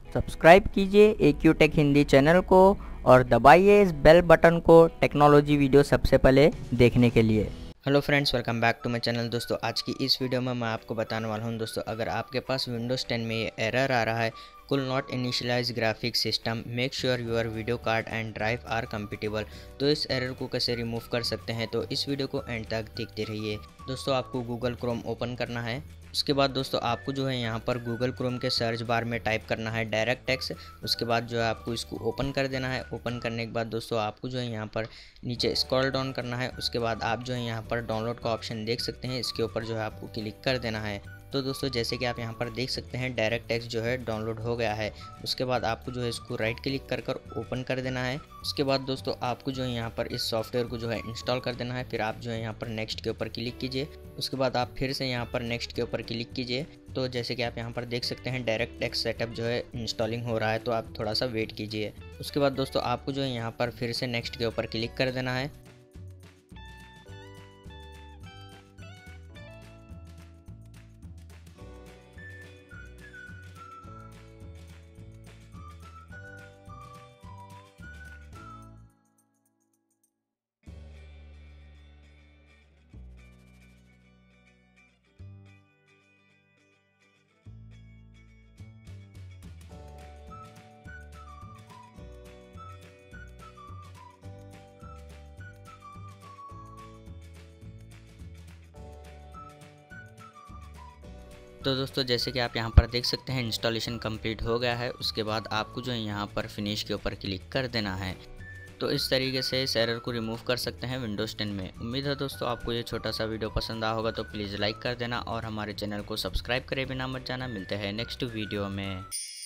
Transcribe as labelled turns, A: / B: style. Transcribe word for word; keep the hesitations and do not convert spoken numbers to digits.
A: Subscribe कीजिए A Q tech Hindi channel को और दबाइए इस बेल बटन को टेक्नोलॉजी वीडियो सबसे पहले देखने के लिए।
B: Hello friends, welcome back to my channel. दोस्तों आज की इस वीडियो में मैं आपको बताने वाला हूं दोस्तों, अगर आपके पास विंडोज़ टेन में ये एरर आ रहा है could not initialise graphic system make sure your video card and drive are compatible, तो इस एरर को कैसे रिमूव कर सकते हैं, तो इस वीडियो को एंड तक देखते रहिए। दोस्तों आपको गूगल क्रोम ओपन करना है। उसके बाद दोस्तों आपको जो है यहाँ पर गूगल क्रोम के सर्च बार में टाइप करना है डायरेक्ट टेक्स्ट। उसके बाद जो है आपको इसको ओपन कर देना है। ओपन करने के बाद दोस्तों आपको जो है यहाँ पर नीचे स्क्रॉल डाउन करना है। उसके बाद आप जो है यहाँ पर डाउनलोड का ऑप्शन देख सकते हैं, इसके ऊपर जो है आपको क्लिक कर देना है। तो दोस्तों जैसे कि आप यहाँ पर देख सकते हैं डायरेक्ट टेक्स्ट जो है डाउनलोड हो गया है। उसके बाद आपको जो है इसको राइट क्लिक कर कर ओपन कर देना है। उसके बाद दोस्तों आपको जो है यहाँ पर इस सॉफ्टवेयर को जो है इंस्टॉल कर देना है। फिर आप जो है यहाँ पर नेक्स्ट के ऊपर क्लिक कीजिए। उसके बाद आप फिर से यहाँ पर नेक्स्ट के ऊपर क्लिक कीजिए। तो जैसे कि आप यहाँ पर देख सकते हैं डायरेक्ट टेक्स्ट सेटअप जो है इंस्टॉलिंग हो रहा है, तो आप थोड़ा सा वेट कीजिए। उसके बाद दोस्तों आपको जो है यहाँ पर फिर से नेक्स्ट के ऊपर क्लिक कर देना है। तो दोस्तों जैसे कि आप यहाँ पर देख सकते हैं इंस्टॉलेशन कंप्लीट हो गया है। उसके बाद आपको जो है यहाँ पर फिनिश के ऊपर क्लिक कर देना है। तो इस तरीके से इस एरर को रिमूव कर सकते हैं विंडोज़ टेन में। उम्मीद है दोस्तों आपको ये छोटा सा वीडियो पसंद आया होगा, तो प्लीज़ लाइक कर देना और हमारे चैनल को सब्सक्राइब करे बिना मत जाना। मिलते हैं नेक्स्ट वीडियो में।